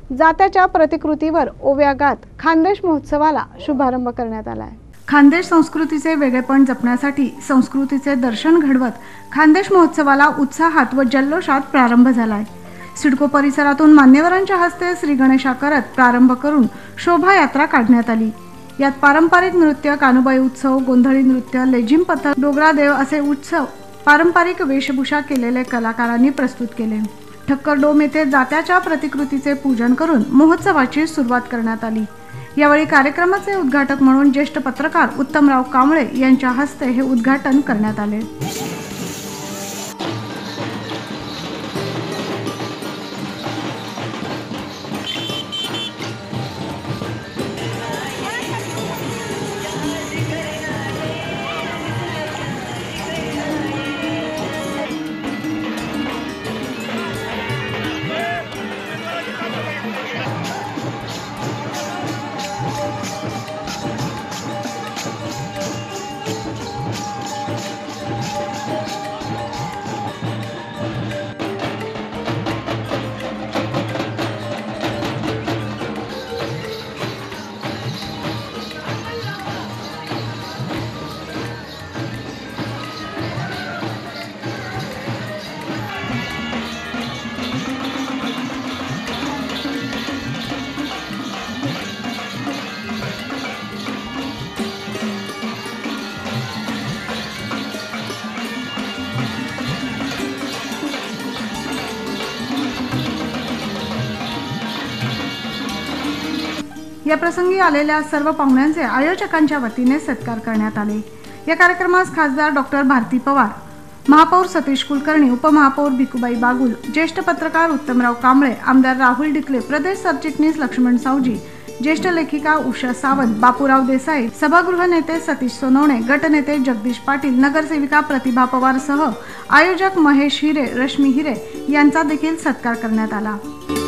जात्याच्या प्रतिकृतीवर ओव्या गात खानदेश महोत्सवाला शुभारंभ करण्यात आला आहे। खानदेश संस्कृतीचे वेगळेपण जपण्यासाठी संस्कृतीचे दर्शन घडवत खानदेश महोत्सवाला उत्साहात व जल्लोषात प्रारंभ झालाय। सिडको परिसरातून मान्यवरांच्या हस्ते श्री गणेशा करत प्रारंभ करून शोभायात्रा काढण्यात आली। यात पारंपरिक नृत्य, कानुबाई उत्सव, गोंधळी नृत्य, लेझिम पथक, डोगरा देव असे उत्सव पारंपरिक वेशभूषा केलेले कलाकारांनी प्रस्तुत केले। ठक्कर डोम येथे जात्याच्या प्रतिकृतीचे पूजन करून महोत्सवाची सुरुवात करण्यात आली। यावेळी कार्यक्रमाचे उद्घाटक म्हणून ज्येष्ठ पत्रकार उत्तमराव कांबळे यांच्या हस्ते हे उद्घाटन करण्यात आले। या प्रसंगी आलेल्या सर्व पाहुण्यांचे आयोजकांच्या वतीने सत्कार करण्यात आले। या कार्यक्रमास खासदार डॉक्टर भारती पवार, महापौर सतीश कुलकर्णी, उपमहापौर भिकुबाई बागुल, ज्येष्ठ पत्रकार उत्तमराव कांबळे, आमदार राहुल डिकले, प्रदेश सरचिटणीस लक्ष्मण सावजी, ज्येष्ठ लेखिका उषा सावंत, बापूराव देसाई, सभागृह नेते सतीश सोनवणे, गटनेते जगदीश पाटील, नगरसेविका प्रतिभा पवार सह आयोजक महेश हिरे, रश्मी हिरे यांचा देखील सत्कार करण्यात आला।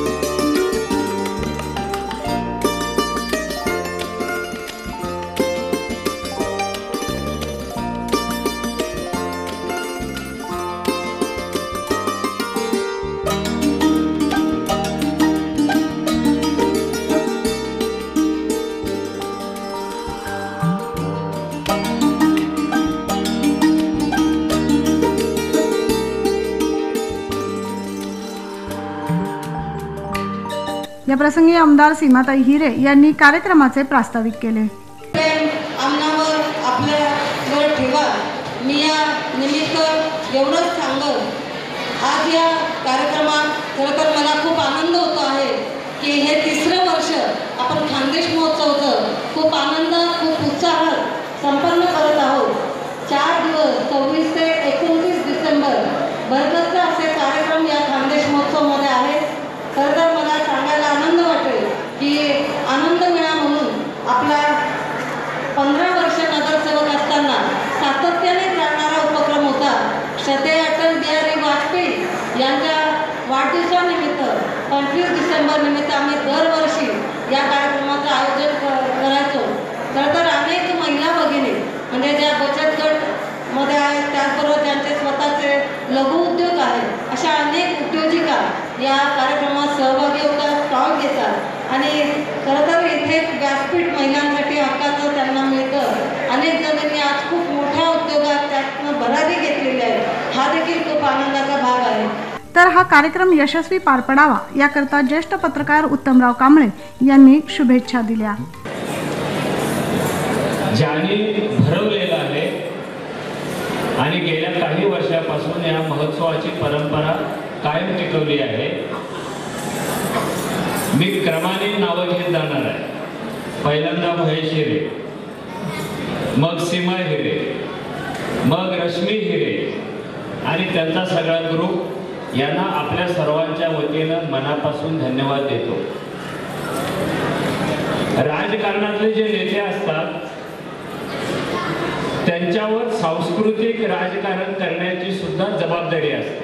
या प्रसंगी आमदार सीमाताई हिरे यांनी कार्यक्रमाचे प्रास्ताविक केले। आमनावर आपल्यावर ठेवा, मी या निमित्त एवढंच सांगेन, आज या कार्यक्रमात खरं तर मला खूप आनंद होतो आहे की हे तिसरं वर्ष आपण खानदेश महोत्सवचं खूप आनंद, खूप उत्साहात संपन्न करत आहोत। 4 दिवस 24 ते 29 डिसेंबर भरगच्च असे कार्यक्रम या खानदेश महोत्सवमध्ये आहेत। खरं तर मला सांगायला आनंद वाटेल की आनंद मेळा म्हणून आपला 15 वर्ष नगरसेवक असताना सातत्याने चालणारा उपक्रम होता। श्रद्धेय अटल बिहारी वाजपेयी यांच्या वाढदिवसानिमित्त 25 डिसेंबर निमित्त आम्ही दरवर्षी या कार्यक्रमाचं आयोजन करायचो। खरं तर अनेक महिला भगिनी म्हणजे ज्या बचत गट मध्ये आहेत, त्याचबरोबर ज्यांचे स्वतःचे लघु उद्योग आहेत, अशा अनेक उद्योजिका या कार्यक्रमात सहभागी होतात, स्टॉल घेतात आणि खरं तर इथे व्यासपीठ महिलांसाठी हक्काचं त्यांना मिळतं। अनेक जणांनी आज खूप मोठ्या उद्योगात त्यातनं भरारी घेतलेली आहे, हा देखील खूप आनंदाचा भाग आहे। तर हा कार्यक्रम यशस्वी पार पडावा याकरता ज्येष्ठ पत्रकार उत्तमराव कांबळे यांनी शुभेच्छा दिल्या। ज्यांनी भरवलेला आहे आणि गेल्या काही वर्षापासून या महोत्सवाची परंपरा कायम टिकवली आहे। मी क्रमाने नावं घेत जाणार आहे। पहिल्यांदा महेश हिरे, मग सीमा हिरे, मग रश्मी हिरे आणि त्यांचा सगळा ग्रुप यांना आपल्या सर्वांच्या वतीनं मनापासून धन्यवाद देतो। राजकारणातले जे नेते असतात त्यांच्यावर सांस्कृतिक राजकारण करण्याची सुद्धा जबाबदारी असते।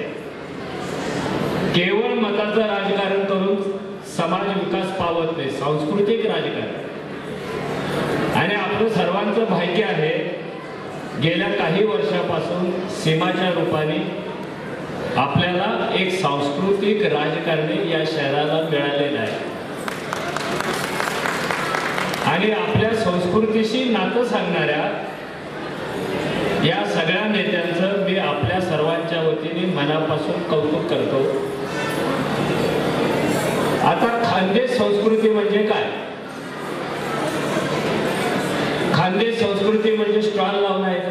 केवळ मताचं राजकारण करून समाज विकास पावत नाही, सांस्कृतिक राजकारण। आणि आपलं सर्वांचं भाग्य आहे, गेल्या काही वर्षापासून सीमाच्या रूपाने आपल्याला एक सांस्कृतिक राजकारणी या शहराला मिळालेलं आहे। आणि आपल्या संस्कृतीशी नातं सांगणाऱ्या या सगळ्या नेत्यांचं मी आपल्या सर्वांच्या वतीने मनापासून कौतुक करतो. आता खानदेश संस्कृती म्हणजे काय? खानदेश संस्कृती म्हणजे स्टॉल लावणं आहे का?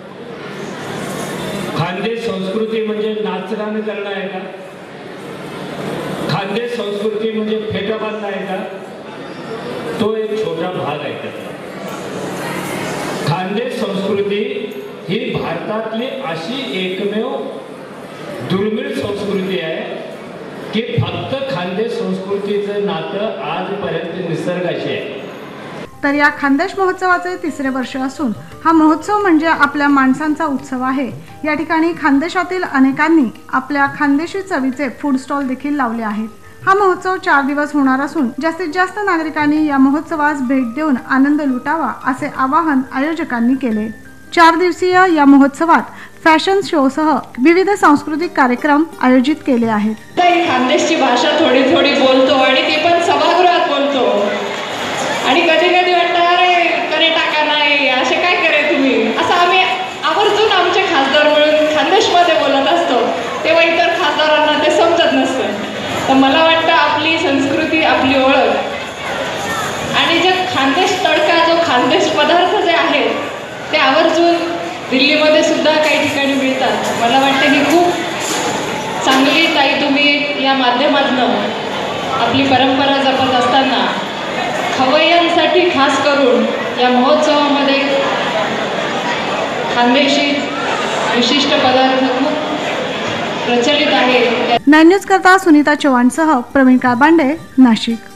खानदेश संस्कृती म्हणजे नाचगाणं करणं आहे का? खानदेश संस्कृती म्हणजे फेटा बांधणं आहे का? तो एक छोटा भाग आहे त्याचा. खानदेश संस्कृती ही भारतातली अशी एकमेव दुर्मिळ संस्कृती आहे की फक्त खानदेश संस्कृतीचं नातं आजपर्यंत निसर्गाशी आहे. तर या खानदेश महोत्सवाचे 3रे वर्ष असून हा महोत्सव म्हणजे आपल्या माणसांचा उत्सव आहे. या ठिकाणी खानदेशातील अनेकांनी आपल्या खानदेशी चवीचे फूड स्टॉल देखील लावले आहेत. हा महोत्सव 4 दिवस होणार असून जास्तीत जास्त नागरिकांनी या महोत्सवास भेट देऊन आनंद लुटावा असे आवाहन आयोजकांनी केले. 4 दिवसीय या महोत्सवात फॅशन शोसह विविध सांस्कृतिक कार्यक्रम आयोजित केले आहेत. खानदेशची भाषा थोडी थोडी बोलतो आणि ते पण सभागृहात बोलतो आणि कधी कधी वाटतं अरे करे टाका नाही असे काय करे तुम्ही, असं आम्ही आवर्जून आमचे खासदार मिळून खानदेशमध्ये बोलत असतो तेव्हा इतर खासदारांना ते समजत नसतं. तर मला वाटतं आपली संस्कृती आपली ओळख आणि जे खानदेश तडका जो खानदेश पदार्थ जे आहेत ते आवर्जून दिल्लीमध्ये सुद्धा काही ठिकाणी मिळतात. मला वाटतं ही खूप चांगली ताई तुम्ही या माध्यमातून आपली परंपरा जपत असताना खवय्यांसाठी खास करून या महोत्सवामध्ये खानदेशी विशिष्ट पदार्थ खूप प्रचलित आहे. 9 न्यूज करता सुनीता चव्हाणसह प्रवीण काळबांडे, नाशिक.